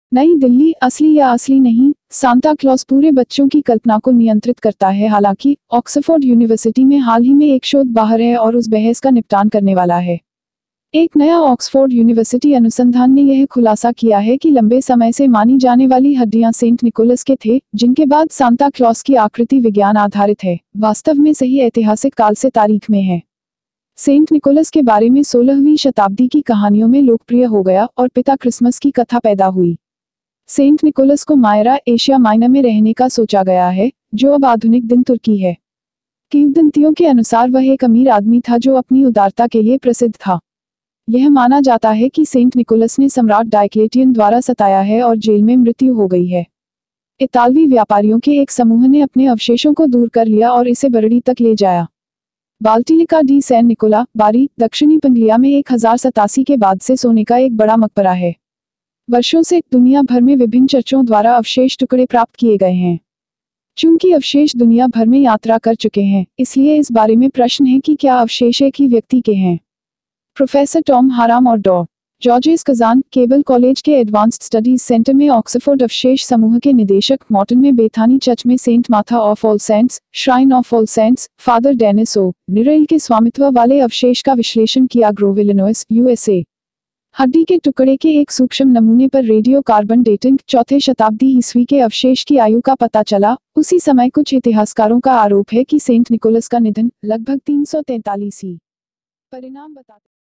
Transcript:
नई दिल्ली, असली या असली नहीं, सांता क्लॉज पूरे बच्चों की कल्पना को नियंत्रित करता है। हालांकि ऑक्सफोर्ड यूनिवर्सिटी में हाल ही में एक शोध बाहर है और उस बहस का निपटान करने वाला है। एक नया ऑक्सफोर्ड यूनिवर्सिटी अनुसंधान ने यह खुलासा किया है कि लंबे समय से मानी जाने वाली हड्डियां सेंट निकोलस के थे, जिनके बाद सांता क्लॉज की आकृति विज्ञान आधारित है, वास्तव में सही ऐतिहासिक काल से तारीख में है। सेंट निकोलस के बारे में 16वीं शताब्दी की कहानियों में लोकप्रिय हो गया और पिता क्रिसमस की कथा पैदा हुई। सेंट निकोलस को मायरा, एशिया माइनर में रहने का सोचा गया है, जो अब आधुनिक दिन तुर्की है। किंवदंतियों के अनुसार वह एक अमीर आदमी था जो अपनी उदारता के लिए प्रसिद्ध था। यह माना जाता है कि सेंट निकोलस ने सम्राट डायक्लेटियन द्वारा सताया है और जेल में मृत्यु हो गई है। इतालवी व्यापारियों के एक समूह ने अपने अवशेषों को दूर कर लिया और इसे बरड़ी तक ले जाया। बाल्टिलिका डी सैन निकोला, बारी, दक्षिणी पंगलिया में 1087 के बाद से सोने का एक बड़ा मकबरा है। वर्षों से दुनिया भर में विभिन्न चर्चों द्वारा अवशेष टुकड़े प्राप्त किए गए हैं। चूंकि अवशेष दुनिया भर में यात्रा कर चुके हैं, इसलिए इस बारे में प्रश्न है कि क्या अवशेष एक ही व्यक्ति के हैं। प्रोफेसर टॉम हाराम और डॉ. जॉर्जेस कजान, केबल कॉलेज के एडवांस्ड स्टडीज सेंटर में ऑक्सफोर्ड अवशेष समूह के निदेशक, मॉर्टन में बेथानी चर्च में Saint Martha of All Saints, Shrine of All Saints, Father Dennis O. Nirel के स्वामित्व वाले अवशेष का विश्लेषण किया। Grove, Illinois, USA. हड्डी के टुकड़े के एक सूक्ष्म नमूने पर रेडियो कार्बन डेटिंग, 4th शताब्दी ईस्वी के अवशेष की आयु का पता चला। उसी समय कुछ इतिहासकारों का आरोप है कि सेंट निकोलस का निधन लगभग 343 ही। परिणाम बताते